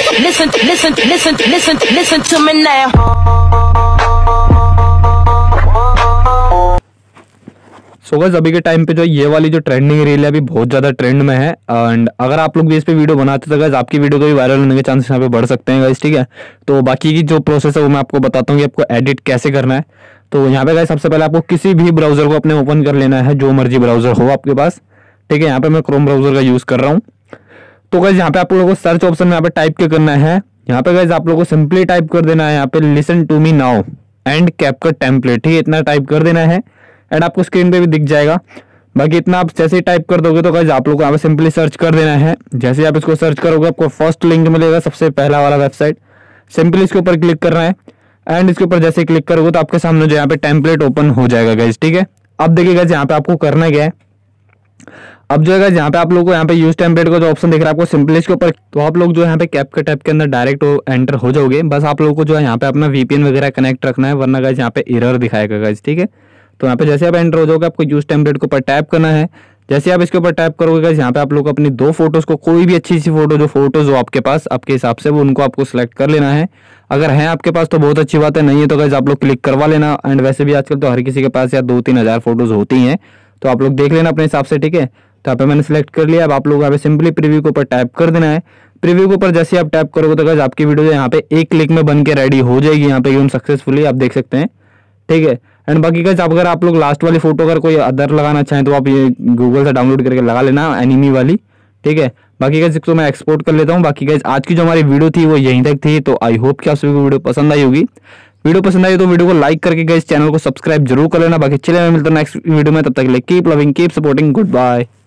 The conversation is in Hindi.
listen to me now. So guys अभी के टाइम पे जो ये वाली जो ट्रेंडिंग रील है अभी बहुत ज़्यादा ट्रेंड में है। एंड अगर आप लोग भी इस पे वीडियो बनाते तो गाइस आपकी वीडियो को भी वायरल होने के चांसेस यहाँ पे बढ़ सकते हैं गाइस, ठीक है। तो बाकी की जो प्रोसेस है वो मैं आपको बताता हूँ कि आपको एडिट कैसे करना है। तो यहाँ पे गाइस सबसे पहले आपको किसी भी ब्राउजर को अपने ओपन कर लेना है, जो मर्जी ब्राउजर हो आपके पास, ठीक है। यहाँ पे मैं क्रोम ब्राउजर का यूज़ कर रहा हूँ। तो गाइस यहाँ पे आप लोगों को सर्च ऑप्शन में यहाँ पे टाइप क्या करना है, यहाँ पे गाइस आप लोगों को सिंपली टाइप कर देना है यहाँ पे listen to me now and CapCut template, ठीक है। इतना टाइप कर देना है एंड आपको स्क्रीन पे भी दिख जाएगा। बाकी इतना आप जैसे ही टाइप कर दोगे तो गाइस आप लोगों को यहाँ पे सिंपली सर्च कर देना है। जैसे आप इसको सर्च करोगे आपको फर्स्ट लिंक मिलेगा, सबसे पहला वाला वेबसाइट, सिंपली इसके ऊपर क्लिक करना है एंड इसके ऊपर जैसे क्लिक करोगे तो आपके सामने जो यहाँ पे टेम्पलेट ओपन हो जाएगा गाइस, ठीक है। अब देखिए गाइस यहाँ पे आपको करना क्या है, अब जो है यहाँ पे आप लोगों को यहाँ पे यूज टेम्पलेट का जो ऑप्शन दिख रहा है आपको सिंपली इसके ऊपर, तो आप लोग जो यहाँ पे कैपकट ऐप के अंदर डायरेक्ट एंटर हो जाओगे। बस आप लोगों को जो है यहाँ पे अपना VPN वगैरह कनेक्ट रखना है, वरना गाइस यहाँ पे एरर दिखाएगा गाइस, ठीक है। तो यहाँ पे जैसे आप एंटर हो जाओगे आपको यूज टेम्पलेट के ऊपर टैप करना है। जैसे आप इसके ऊपर टैप करोगे गाइस यहाँ पे आप लोग अपनी 2 फोटोज को, कोई भी अच्छी सी फोटो, जो फोटोज हो आपके पास आपके हिसाब से, वो उनको आपको सिलेक्ट कर लेना है। अगर है आपके पास तो बहुत अच्छी बात है, नहीं है तो गाइस आप लोग क्लिक करवा लेना। एंड वैसे भी आजकल तो हर किसी के पास या 2-3 हज़ार फोटोज होती हैं, तो आप लोग देख लेना अपने हिसाब से, ठीक है। तो यहाँ पे मैंने सिलेक्ट कर लिया। अब आप लोग यहाँ पे सिंपली प्रीव्यू के ऊपर टैप कर देना है। प्रीव्यू के ऊपर जैसे आप टैप करोगे तो गाइस आपकी वीडियो यहाँ पे 1 क्लिक में बन के रेडी हो जाएगी, यहाँ पे एकदम सक्सेसफुली, आप देख सकते हैं, ठीक है। एंड बाकी गाइस अगर आप लोग लास्ट वाली फोटो अगर कोई अदर लगाना चाहें तो आप ये गूगल से डाउनलोड करके लगा लेना, एनिमी वाली, ठीक है। बाकी गाइस इसको मैं एक्सपोर्ट कर लेता हूँ। बाकी गाइस आज की जो हमारी वीडियो थी वो यहीं तक थी। तो आई होप कि आप सभी को वीडियो पसंद आई होगी। वीडियो पसंद आई तो वीडियो को लाइक करके गाइस चैनल को सब्सक्राइब जरूर कर लेना। बाकी चलिए मैं मिलता हूं नेक्स्ट वीडियो में, तब तक के लिए keep loving, keep supporting, good bye.